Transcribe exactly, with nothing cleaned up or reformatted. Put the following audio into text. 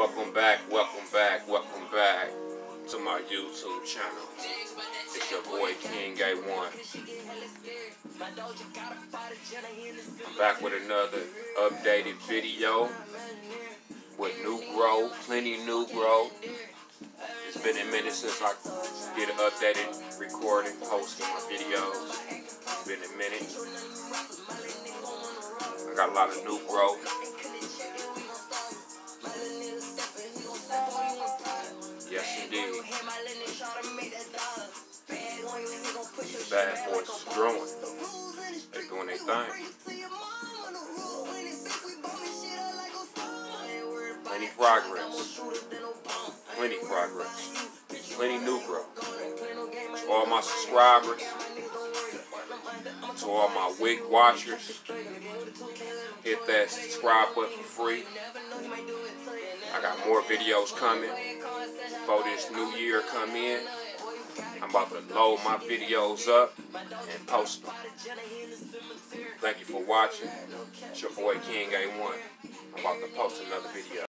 Welcome back, welcome back, welcome back to my YouTube channel. It's your boy King A one. I'm back with another updated video with new growth, plenty new growth. It's been a minute since I did an updated recording, posting my videos. It's been a minute. I got a lot of new growth. Yes, indeed. The bad boys is growing. They're doing their thing. Plenty progress. Plenty progress. Plenty new growth. To all my subscribers, to all my wig watchers, hit that subscribe button for free. I got more videos coming before this new year come in. I'm about to load my videos up and post them. Thank you for watching. It's your boy King A one. I'm about to post another video.